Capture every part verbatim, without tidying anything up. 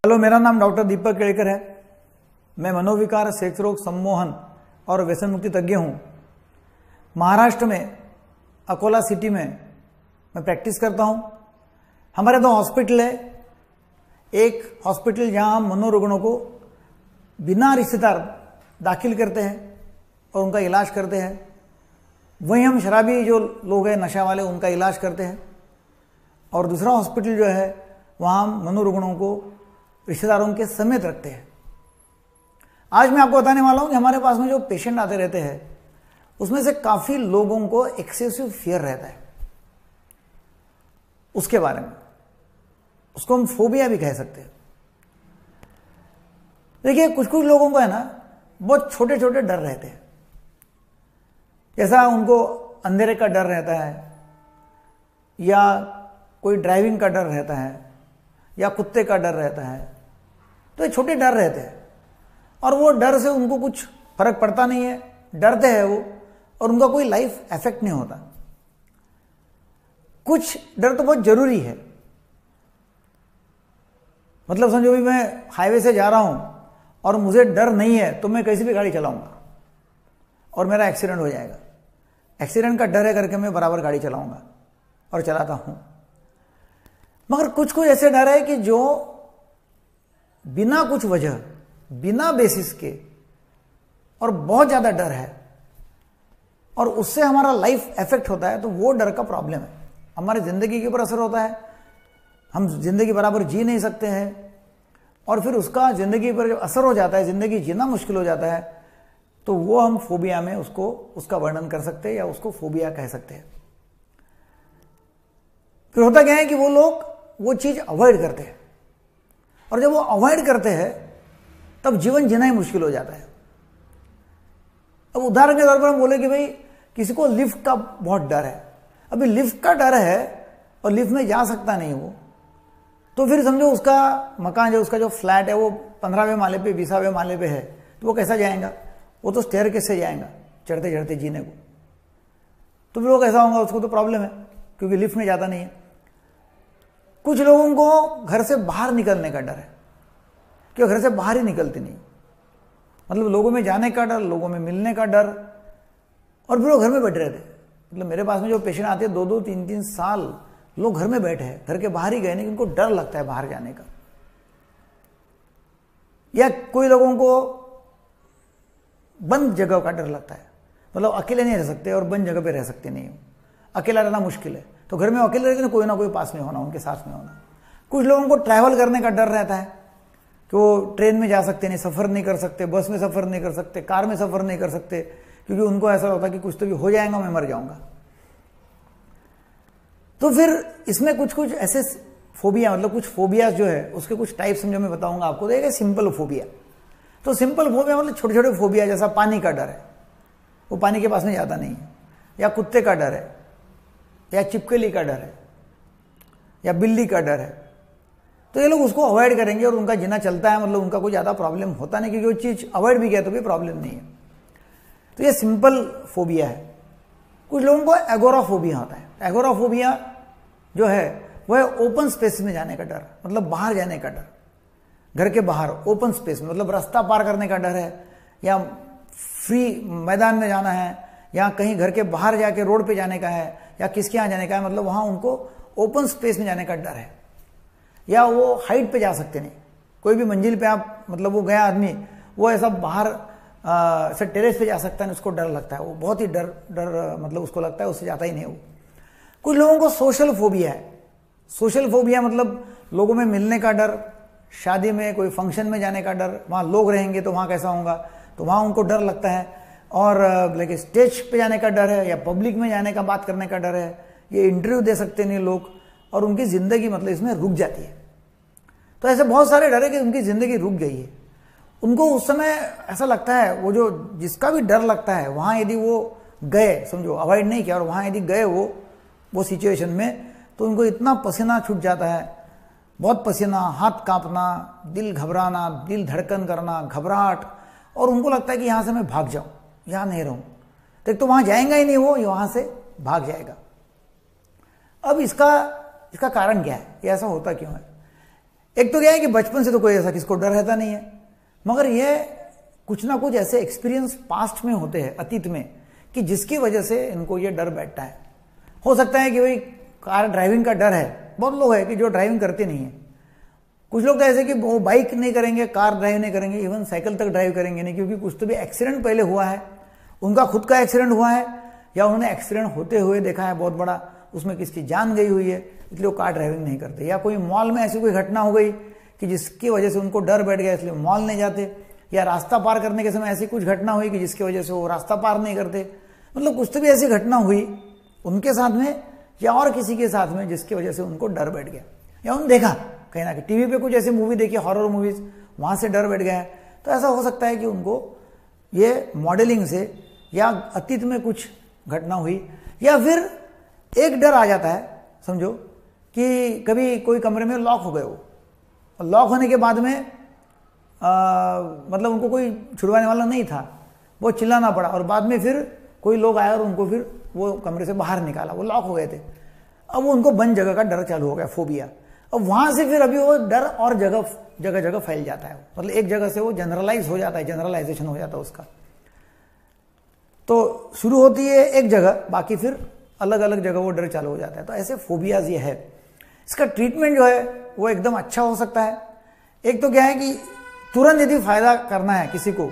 Hello, मेरा नाम doctor दीपक केड़कर है। मैं मनोविकार, सेक्स रोग, सम्मोहन और व्यसन मुक्ति तज्ञ हूं। महाराष्ट्र में अकोला सिटी में मैं प्रैक्टिस करता हूं। हमारे दो हॉस्पिटल है। एक हॉस्पिटल जहां हम मनोरुग्णों को बिना रिश्तेदार दाखिल करते हैं और उनका इलाज करते हैं। वहीं हम शराबी जो लोग हैं, नशा वाले, उनका इलाज करते हैं। और दूसरा हॉस्पिटल जो है वहां हम मनोरुग्णों को रिश्तेदारों के समेत रखते हैं। आज मैं आपको बताने वाला हूं कि हमारे पास में जो पेशेंट आते रहते हैं उसमें से काफी लोगों को एक्सेसिव फियर रहता है। उसके बारे में, उसको हम फोबिया भी कह सकते हैं। देखिए, कुछ कुछ लोगों को है ना, बहुत छोटे छोटे डर रहते हैं। जैसा उनको अंधेरे का डर रहता है, या कोई ड्राइविंग का डर रहता है, या कुत्ते का डर रहता है। तो ये छोटे डर रहते हैं और वो डर से उनको कुछ फर्क पड़ता नहीं है, डरते हैं वो, और उनका कोई लाइफ इफेक्ट नहीं होता। कुछ डर तो बहुत जरूरी है। मतलब समझो भी मैं हाईवे से जा रहा हूं और मुझे डर नहीं है तो मैं कैसी भी गाड़ी चलाऊंगा और मेरा एक्सीडेंट हो जाएगा। एक्सीडेंट का डर है करके मैं बराबर गाड़ी चलाऊंगा और चलाता हूं। मगर कुछ कुछ ऐसे डर है कि जो बिना कुछ वजह, बिना बेसिस के, और बहुत ज्यादा डर है और उससे हमारा लाइफ इफेक्ट होता है, तो वो डर का प्रॉब्लम है। हमारी जिंदगी के ऊपर असर होता है, हम जिंदगी बराबर जी नहीं सकते हैं, और फिर उसका जिंदगी पर जब असर हो जाता है, जिंदगी जीना मुश्किल हो जाता है, तो वो हम फोबिया में उसको उसका वर्णन कर सकते हैं या उसको फोबिया कह सकते हैं। फिर होता क्या है कि वो लोग वो चीज अवॉइड करते हैं, और जब वो अवॉइड करते हैं तब जीवन जीना ही मुश्किल हो जाता है। अब उदाहरण के तौर पर हम बोले कि भाई किसी को लिफ्ट का बहुत डर है। अभी लिफ्ट का डर है और लिफ्ट में जा सकता नहीं वो, तो फिर समझो उसका मकान जो उसका जो फ्लैट है वो पंद्रहवें माले पे, बीसावें माले पे है, तो वो कैसा जाएगा? वो तो स्टेयर कैसे जाएगा चढ़ते चढ़ते जीने को। तो फिर वो कैसा होगा? उसको तो प्रॉब्लम है क्योंकि लिफ्ट में जाता नहीं है। कुछ लोगों को घर से बाहर निकलने का डर है कि वो घर से बाहर ही निकलते नहीं। मतलब लोगों में जाने का डर, लोगों में मिलने का डर, और फिर वो घर में बैठे रहते। मतलब मेरे पास में जो पेशेंट आते हैं, दो दो तीन तीन साल लोग घर में बैठे हैं, घर के बाहर ही गए नहीं, उनको डर लगता है बाहर जाने का। या कोई लोगों को बंद जगह का डर लगता है। मतलब अकेले नहीं रह सकते और बंद जगह पे रह सकते नहीं हो, अकेला रहना मुश्किल है, तो घर में अकेले रहते, कोई ना कोई पास में होना, उनके साथ में होना। कुछ लोगों को ट्रैवल करने का डर रहता है कि वो ट्रेन में जा सकते नहीं, सफर नहीं कर सकते, बस में सफर नहीं कर सकते, कार में सफर नहीं कर सकते, क्योंकि उनको ऐसा होता है कि कुछ तो भी हो जाएगा, मैं मर जाऊंगा। तो फिर इसमें कुछ कुछ ऐसे फोबिया, मतलब कुछ फोबिया जो है उसके कुछ टाइप्स जो मैं बताऊंगा आपको। देखिए, सिंपल फोबिया। तो सिंपल फोबिया मतलब छोटे छोटे फोबिया, जैसा पानी का डर है, वो पानी के पास में जाता नहीं है, या कुत्ते का डर है, या चिपकली का डर है, या बिल्ली का डर है। तो ये लोग उसको अवॉइड करेंगे और उनका जीना चलता है। मतलब उनका कोई ज्यादा प्रॉब्लम होता नहीं, क्योंकि वो चीज अवॉइड भी किया तो भी प्रॉब्लम नहीं है। तो ये सिंपल फोबिया है। कुछ लोगों को एगोराफोबिया होता है। एगोराफोबिया जो है वो है ओपन स्पेस में जाने का डर, मतलब बाहर जाने का डर। घर के बाहर ओपन स्पेस में, मतलब रास्ता पार करने का डर है, या फ्री मैदान में जाना है, या कहीं घर के बाहर जाके रोड पे जाने का है, या किसके यहाँ जाने का है, मतलब वहां उनको ओपन स्पेस में जाने का डर है। या वो हाइट पे जा सकते नहीं, कोई भी मंजिल पे आप, मतलब वो गया आदमी, वो ऐसा बाहर ऐसे टेरेस पे जा सकता है, उसको डर लगता है। वो बहुत ही डर डर मतलब उसको लगता है, उससे जाता ही नहीं वो। कुछ लोगों को सोशल फोबिया है। सोशल फोबिया मतलब लोगों में मिलने का डर, शादी में कोई फंक्शन में जाने का डर, वहां लोग रहेंगे तो वहां कैसा होगा, तो वहां उनको डर लगता है। और लाइक स्टेज पे जाने का डर है, या पब्लिक में जाने का, बात करने का डर है। ये इंटरव्यू दे सकते नहीं लोग, और उनकी जिंदगी मतलब इसमें रुक जाती है। तो ऐसे बहुत सारे डर है कि उनकी जिंदगी रुक गई है। उनको उस समय ऐसा लगता है, वो जो जिसका भी डर लगता है, वहां यदि वो गए, समझो अवॉइड नहीं किया, और वहां यदि गए वो वो सिचुएशन में, तो उनको इतना पसीना छूट जाता है, बहुत पसीना, हाथ कांपना, दिल घबराना, दिल धड़कन करना, घबराहट, और उनको लगता है कि यहां से मैं भाग जाऊं, यहां नहीं रहूं। तो एक तो वहां जाएगा ही नहीं, वो वहां से भाग जाएगा। अब इसका इसका कारण क्या है, ये ऐसा होता क्यों है? एक तो क्या है कि बचपन से तो कोई ऐसा किसको डर रहता नहीं है, मगर ये कुछ ना कुछ ऐसे एक्सपीरियंस पास्ट में होते हैं, अतीत में, कि जिसकी वजह से इनको ये डर बैठता है। हो सकता है कि भाई कार ड्राइविंग का डर है, बहुत लोग हैं कि जो ड्राइविंग करते नहीं है। कुछ लोग तो ऐसे कि वो बाइक नहीं करेंगे, कार ड्राइव नहीं करेंगे, इवन साइकिल तक ड्राइव करेंगे नहीं, क्योंकि कुछ तो भी एक्सीडेंट पहले हुआ है, उनका खुद का एक्सीडेंट हुआ है या उन्होंने एक्सीडेंट होते हुए देखा है बहुत बड़ा, उसमें किसकी जान गई हुई है, इसलिए वो कार ड्राइविंग नहीं करते। या कोई मॉल में ऐसी कोई घटना हो गई कि जिसकी वजह से उनको डर बैठ गया, इसलिए मॉल नहीं जाते। या रास्ता पार करने के समय ऐसी कुछ घटना हुई कि जिसकी वजह से वो रास्ता पार नहीं करते। मतलब कुछ तो भी ऐसी घटना हुई उनके साथ में या और किसी के साथ में जिसकी वजह से उनको डर बैठ गया, या उन्होंने देखा कहीं ना कहीं टीवी पे कुछ ऐसी मूवी देखी, हॉरर मूवीज, वहां से डर बैठ गया है। तो ऐसा हो सकता है कि उनको ये मॉडलिंग से या अतीत में कुछ घटना हुई, या फिर एक डर आ जाता है, समझो कि कभी कोई कमरे में लॉक हो गए हो, और लॉक होने के बाद में आ, मतलब उनको कोई छुड़वाने वाला नहीं था, वो चिल्लाना पड़ा, और बाद में फिर कोई लोग आए और उनको फिर वो कमरे से बाहर निकाला, वो लॉक हो गए थे। अब वो उनको बंद जगह का डर चालू हो गया, फोबिया। अब वहां से फिर अभी वो डर और जगह जगह जगह फैल जाता है, मतलब एक जगह से वो जनरलाइज हो जाता है, जनरलाइजेशन हो जाता है उसका। तो शुरू होती है एक जगह, बाकी फिर अलग अलग जगह वो डर चालू हो जाता है। तो ऐसे फोबियाज ये है। इसका ट्रीटमेंट जो है वो एकदम अच्छा हो सकता है। एक तो क्या है कि तुरंत यदि फायदा करना है किसी को,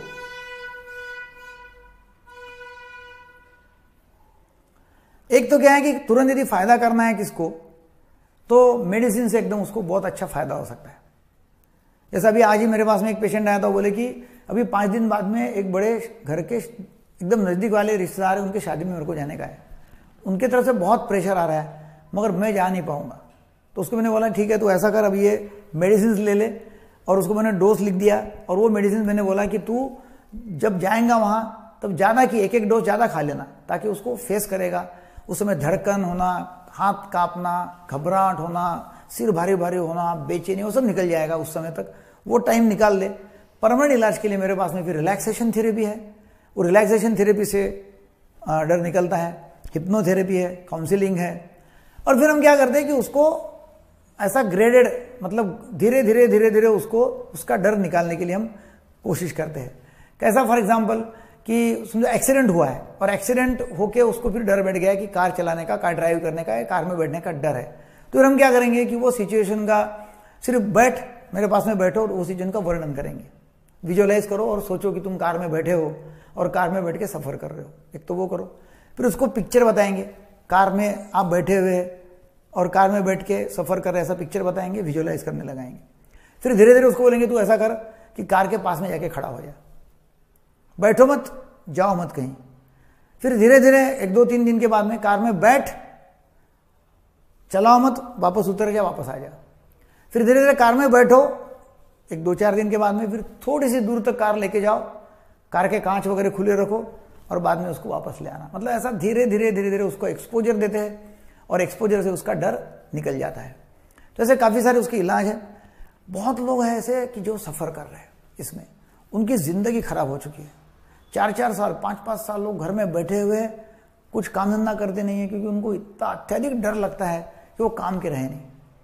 एक तो क्या है कि तुरंत यदि फायदा करना है किसको, तो मेडिसिन से एकदम उसको बहुत अच्छा फायदा हो सकता है। जैसा अभी आज ही मेरे पास में एक पेशेंट आया था, बोले कि अभी पांच दिन बाद में एक बड़े घर के एकदम नजदीक वाले रिश्तेदार हैं, उनके शादी में मेरे को जाने का है, उनकी तरफ से बहुत प्रेशर आ रहा है, मगर मैं जा नहीं पाऊंगा। तो उसको मैंने बोला ठीक है तो ऐसा कर, अब ये मेडिसिन ले ले, और उसको मैंने डोज लिख दिया। और वो मेडिसिन मैंने बोला कि तू जब जाएगा वहां तब ज्यादा की एक एक डोज ज्यादा खा लेना, ताकि उसको फेस करेगा। उस समय धड़कन होना, हाथ कांपना, घबराहट होना, सिर भारी भारी होना, बेचैनी, वो सब निकल जाएगा उस समय तक। वो टाइम निकाल ले। परमानेंट इलाज के लिए मेरे पास में फिर रिलैक्सेशन थेरेपी है, वो रिलैक्सेशन थेरेपी से डर निकलता है। हिप्नोथेरेपी है, काउंसिलिंग है। और फिर हम क्या करते हैं कि उसको ऐसा ग्रेडेड, मतलब धीरे धीरे धीरे धीरे उसको उसका डर निकालने के लिए हम कोशिश करते हैं। कैसा, फॉर एग्जाम्पल कि समझो एक्सीडेंट हुआ है, और एक्सीडेंट होके उसको फिर डर बैठ गया है कि कार चलाने का, कार ड्राइव करने का, कार में बैठने का डर है। तो फिर हम क्या करेंगे कि वो सिचुएशन का सिर्फ बैठ मेरे पास में बैठो और उस सिचुएशन का वर्णन करेंगे। विजुअलाइज करो और सोचो कि तुम कार में बैठे हो और कार में बैठ के सफर कर रहे हो, एक तो वो करो। फिर उसको पिक्चर बताएंगे, कार में आप बैठे हुए और कार में बैठ के सफर कर रहे, ऐसा पिक्चर बताएंगे, विजुअलाइज करने लगाएंगे। फिर धीरे धीरे उसको बोलेंगे तू ऐसा कर कि कार के पास में जाके खड़ा हो जा, बैठो मत, जाओ मत कहीं। फिर धीरे धीरे एक दो तीन दिन के बाद में कार में बैठ, चलाओ मत, वापस उतर जा, वापस आ जा। फिर धीरे धीरे कार में बैठो, एक दो चार दिन के बाद में फिर थोड़ी सी दूर तक कार लेके जाओ, कार के कांच वगैरह खुले रखो, और बाद में उसको वापस ले आना। मतलब ऐसा धीरे धीरे धीरे धीरे उसको एक्सपोजर देते हैं, और एक्सपोजर से उसका डर निकल जाता है। तो ऐसे काफी सारे उसके इलाज है। बहुत लोग हैं ऐसे कि जो सफर कर रहे हैं इसमें, उनकी जिंदगी खराब हो चुकी है। चार चार साल पांच पांच साल लोग घर में बैठे हुए कुछ काम धंधा करते नहीं है, क्योंकि उनको इतना अत्यधिक डर लगता है कि वो काम के रहे नहीं।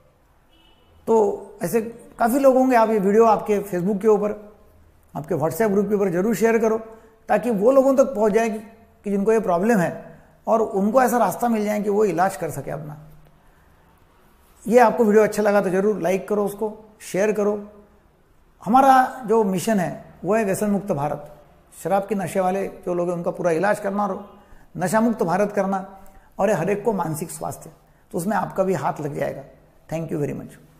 तो ऐसे काफी लोग होंगे। आप ये वीडियो आपके फेसबुक के ऊपर, आपके व्हाट्सएप ग्रुप के ऊपर जरूर शेयर करो, ताकि वो लोगों तक पहुंच जाए कि जिनको ये प्रॉब्लम है, और उनको ऐसा रास्ता मिल जाए कि वो इलाज कर सके अपना। ये आपको वीडियो अच्छा लगा तो जरूर लाइक करो, उसको शेयर करो। हमारा जो मिशन है वो है व्यसन मुक्त भारत। शराब के नशे वाले जो लोग हैं उनका पूरा इलाज करना और नशा मुक्त भारत करना, और हर एक को मानसिक स्वास्थ्य, तो उसमें आपका भी हाथ लग जाएगा। Thank you very much.